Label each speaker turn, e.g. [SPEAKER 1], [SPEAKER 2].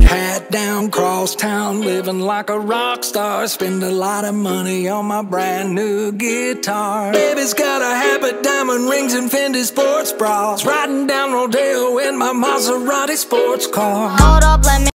[SPEAKER 1] Hat down, cross town, living like a rock star. Spend a lot of money on my brand new guitar. Baby's got a habit, diamond rings and Fendi sports bras. Riding down Rodeo in my Maserati sports car.
[SPEAKER 2] Hold up, let me